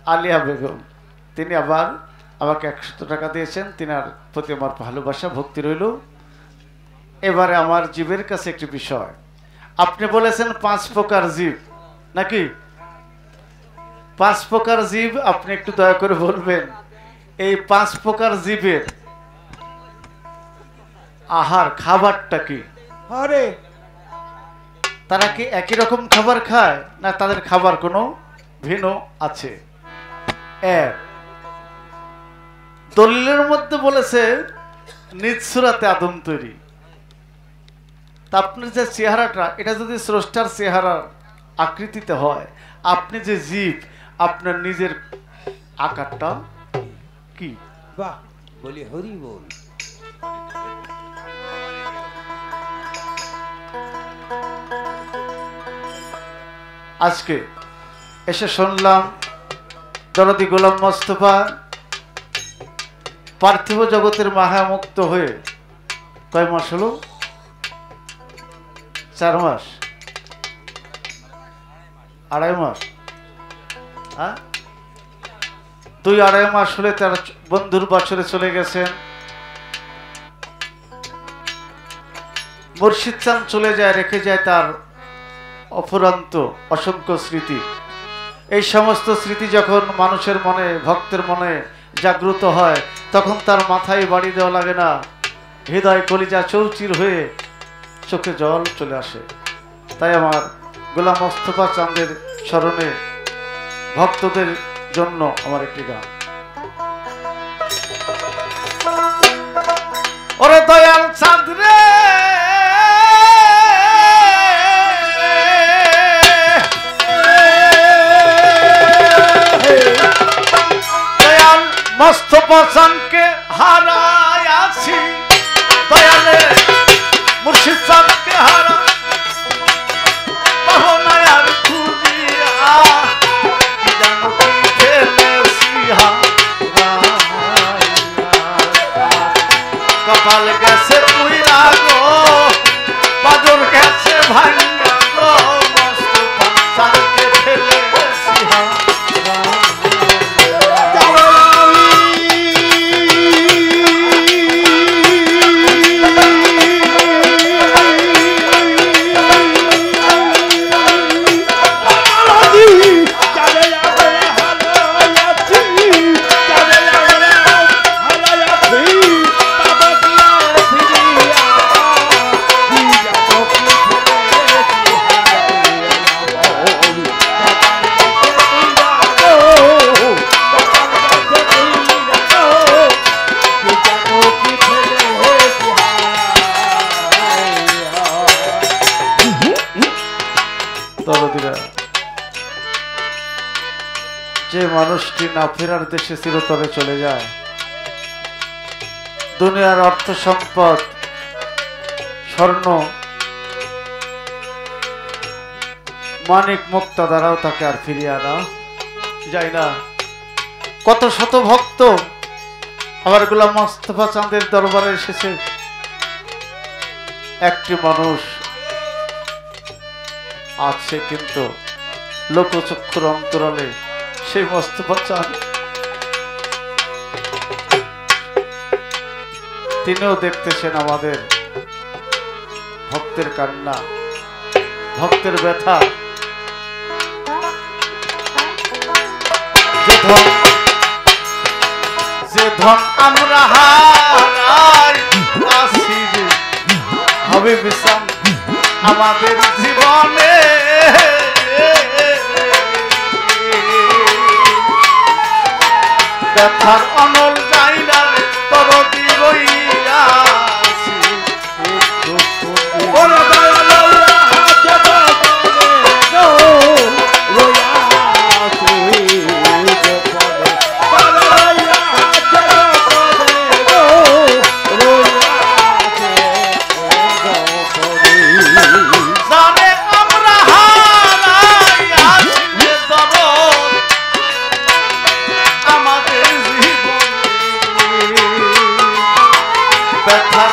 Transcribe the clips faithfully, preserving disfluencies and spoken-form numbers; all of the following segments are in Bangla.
আলিয়া বেগম, তিনি আবার আমাকে একশো টাকা দিয়েছেন। তিনার প্রতি আমার ভালোবাসা ভক্তি রইল। এবারে আমার জীবের কাছে একটি বিষয়, আপনি বলেছেন পাঁচ প্রকার জীব নাকি? পাঁচ প্রকার জীব, আপনি একটু দয়া করে বলবেন এই পাঁচ প্রকার জীবের আহার খাবারটা কি? আরে তারা কি একই রকম খাবার খায় না তাদের খাবার কোনো ভিন্ন আছে? এক, দলিলের মধ্যে বলেছে নিজ সূরাতে আদম তৈরি। তা আপনার যে চেহারাটা, এটা যদি স্রষ্টার চেহারার আকৃতিতে হয়, আপনি যে জীব, আপনার নিজের আকারটা কি? বাহ, বলি হরি বল। আজকে এসে শুনলাম দরদি গোলাম মোস্তফা পার্থিব জগতের মায়ামুক্ত হয়ে কয় মাস হলো? চার মাস, আড়াই মাস, হ্যাঁ দুই আড়াই মাস হলে তার বন্ধুর বছরে চলে গেছেন। মুর্শিদ চাঁদ চলে যায়, রেখে যায় তার অফুরন্ত অসংখ্য স্মৃতি। এই সমস্ত স্মৃতি যখন মানুষের মনে, ভক্তের মনে জাগ্রত হয়, তখন তার মাথায় বাড়ি দেওয়া লাগে না, হৃদয় কলিজা চৌচির হয়ে চোখে জল চলে আসে। তাই আমার গোলাম মোস্তফা চাঁদের স্মরণে ভক্তদের জন্য আমার একটি গান। ওরে দয়াল চাঁদ রে, দয়াল মোস্তফা চাঁদকে হারায় আছি, দয়ালে মুর্শিদ চাঁদকে হারা কপাল গেছে পুইরা গো, বাদর গেছে ভাঙ্গা গো, মোস্তফা চাঁদকে ফেলে সিহা। যে মানুষটি না ফেরার দেশে চিরতরে চলে যায়, দুনিয়ার অর্থ সম্পদ, স্বর্ণ, মানিক মুক্তা দ্বারাও তাকে আর ফিরিয়ে আনা যায় না। কত শত ভক্ত আমার গোলাম মোস্তফা চাঁদের দরবারে এসেছে, একটি মানুষ আছে কিন্তু লোকচক্ষুর অন্তরালে সেই মোস্তফা চাঁদ তিনিও দেখতেছেন আমাদের ভক্তের কান্না, ভক্তের ব্যথা। যে ধন যে ধন আমরা হারাই আসি হবে বিষম আমাদের জীবনে, ব্যথার অনল যাইরা তোর দিবইয়া ব্যথা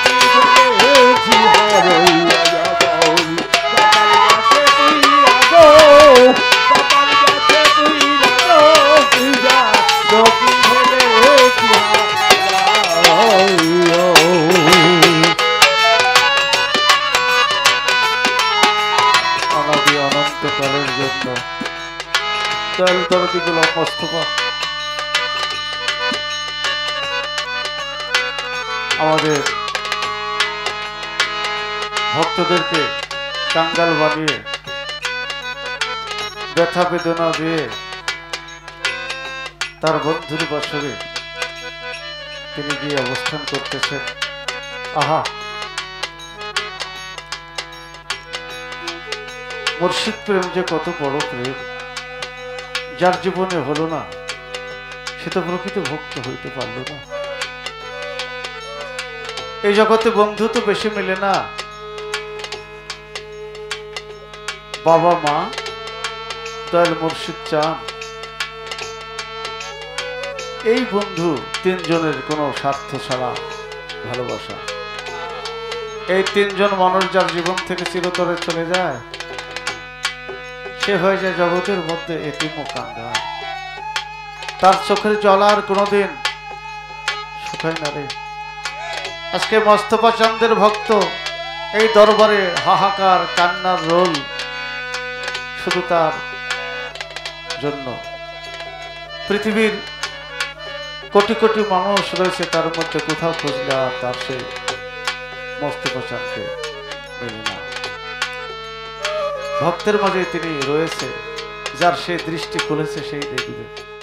অনাদি অনন্তকালের জন্য দয়াল দরদি গোলাম মোস্তফা আমাদের ভক্তদেরকে কাঙ্গাল বানিয়ে ব্যথা বেদনা দিয়ে তার বন্ধুর বছরে তিনি গিয়ে অবস্থান করতেছেন। আহা, মুর্শিদ প্রেম যে কত বড় প্রেম, যার জীবনে হলো না সে তো প্রকৃত ভক্ত হইতে পারল না। এই জগতে বন্ধু তো বেশি মিলে না, বাবা মা দয়াল মুর্শিদ চান এই বন্ধু তিনজনের কোনো স্বার্থ ছাড়া ভালোবাসা। এই তিনজন মানুষ যার জীবন থেকে চিরতরে চলে যায় সে হয়ে যায় জগতের মধ্যে এতিম ও কাঙ্গাল। তার চোখের জল আর কোনোদিন শুকায় না রে। আজকে মোস্তফা চাঁদের ভক্ত এই দরবারে হাহাকার কান্নার রোল শুধু তার জন্য। পৃথিবীর কোটি কোটি মানুষ রয়েছে, তার মধ্যে কোথাও খুঁজলে আর তার সেই মোস্তফা চাঁদকে মেলে না। ভক্তের মাঝে তিনি রয়েছে, যার সে দৃষ্টি খুলেছে সেই দেখবে।